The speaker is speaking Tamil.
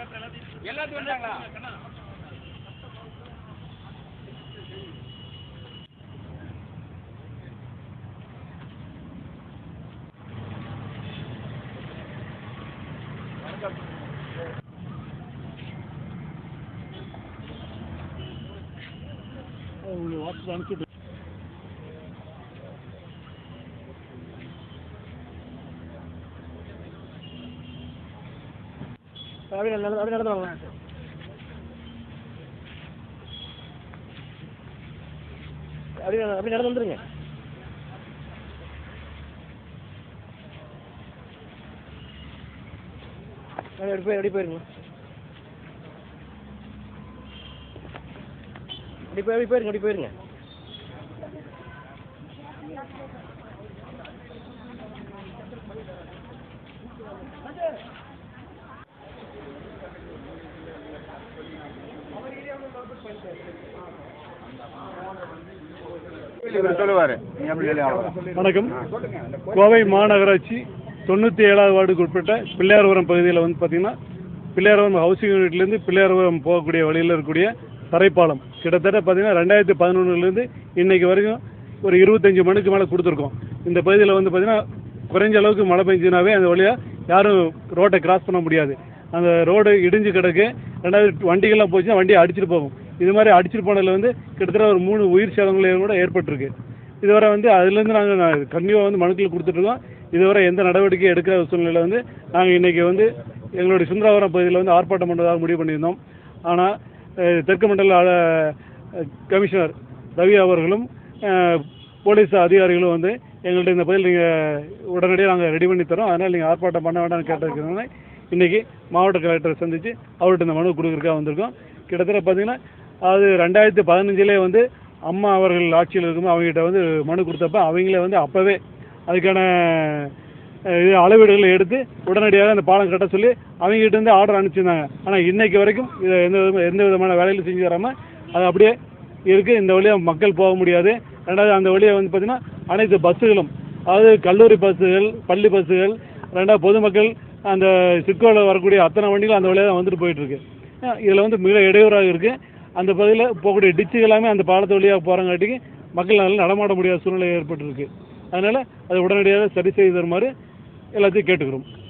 எல்லாத்தையும் வந்தாங்களா? வாட்ஸ்அப் அனுப்பிச்சு அப்படி நடந்து வாங்க. அப்படி நடந்து வந்துருங்க. அப்படி போயிருங்க. அப்படி போயிருங்க. வணக்கம். கோவை மாநகராட்சி 97வது வார்டுக்கு உட்பட்ட பிள்ளையார்புரம் பகுதியில் வந்து பார்த்தீங்கன்னா, பிள்ளையார்புரம் ஹவுசிங் யூனிட்லேருந்து பிள்ளையார்புரம் போகக்கூடிய வழியில் இருக்கக்கூடிய தரைப்பாலம் கிட்டத்தட்ட பார்த்தீங்கன்னா 2011லேருந்து இன்னைக்கு வரைக்கும் ஒரு 25 மணிக்கு மேலே கொடுத்துருக்கோம். இந்த பகுதியில் வந்து பார்த்தீங்கன்னா குறைஞ்ச அளவுக்கு மழை பெஞ்சினாவே அந்த வழியாக யாரும் ரோட்டை கிராஸ் பண்ண முடியாது. அந்த ரோடு இடிஞ்சு கிடக்கு. ரெண்டாவது வண்டிகள்லாம் போச்சுன்னா வண்டியை அடிச்சுட்டு போகும். இது மாதிரி அடிச்சுட்டு போனதில் வந்து கிட்டத்தட்ட ஒரு 3 உயிர் சேதங்கள் கூட ஏற்பட்டிருக்கு. இதுவரை வந்து அதுலேருந்து நாங்கள் கண்டிப்பாக வந்து மனுக்கள் கொடுத்துட்ருக்கோம். இதுவரை எந்த நடவடிக்கையும் எடுக்காத சூழ்நிலையில் வந்து நாங்கள் இன்றைக்கி வந்து எங்களுடைய சுந்தராவரம் பகுதியில் வந்து ஆர்ப்பாட்டம் பண்ணுறதாக முடிவு பண்ணியிருந்தோம். ஆனால் தெற்கு மண்டல கமிஷனர் ரவி அவர்களும் போலீஸ் அதிகாரிகளும் வந்து எங்கள்கிட்ட இந்த பகுதியில் நீங்கள் உடனடியாக நாங்கள் ரெடி பண்ணி தரோம், அதனால் நீங்கள் ஆர்ப்பாட்டம் பண்ண வேண்டாம்னு கேட்டிருக்கிறதுனால இன்றைக்கி மாவட்ட கலெக்டரை சந்தித்து அவர்கிட்ட இந்த மனு கொடுக்குறதுக்காக வந்திருக்கோம். கிட்டத்தட்ட பார்த்திங்கன்னா அது 2015 வந்து அம்மா அவர்கள் ஆட்சியில் இருக்கும்போது அவங்ககிட்ட வந்து மனு கொடுத்தப்ப அவங்களே வந்து அப்போவே அதுக்கான அளவீடுகளை எடுத்து உடனடியாக அந்த பாலம் கட்ட சொல்லி அவங்ககிட்ட இருந்து ஆர்டர் அனுப்பிச்சிருந்தாங்க. ஆனால் இன்னைக்கு வரைக்கும் இதை எந்த விதமான வேலையில் செஞ்சு தராமல் அது அப்படியே இருக்குது. இந்த வழியாக மக்கள் போக முடியாது. ரெண்டாவது அந்த வழியாக வந்து பார்த்திங்கன்னா அனைத்து பஸ்ஸுகளும், அதாவது கல்லூரி பஸ்ஸுகள், பள்ளி பஸ்ஸுகள், ரெண்டாவது பொதுமக்கள், அந்த சிட்கோவில் வரக்கூடிய அத்தனை வண்டிகளும் அந்த வழியாக தான் வந்துட்டு போயிட்டுருக்கு. இதில் வந்து மிக இடையூறாக இருக்குது. அந்த பகுதியில் போகக்கூடிய டிச்சுகள் எல்லாமே அந்த பாலத்து வழியாக போகிறங்காட்டிக்கு மக்கள் நல்லா நடமாட முடியாத சூழ்நிலை ஏற்பட்டிருக்கு. அதனால் அதை உடனடியாக சரி செய்து தருமாறு எல்லாத்தையும் கேட்டுக்கிறோம்.